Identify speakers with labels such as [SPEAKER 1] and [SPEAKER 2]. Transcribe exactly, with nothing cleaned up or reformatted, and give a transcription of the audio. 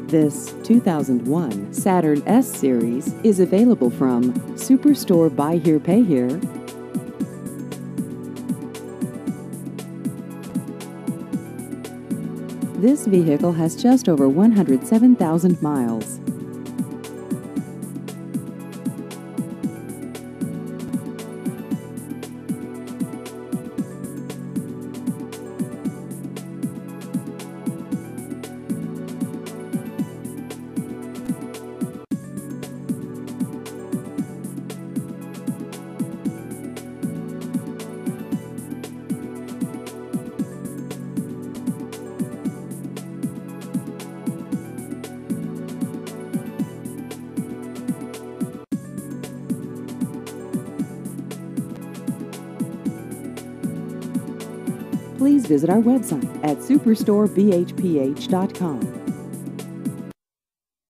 [SPEAKER 1] This two thousand one Saturn S-Series is available from Superstore Buy Here Pay Here. This vehicle has just over one hundred seven thousand miles. Please visit our website at superstore b h p h dot com.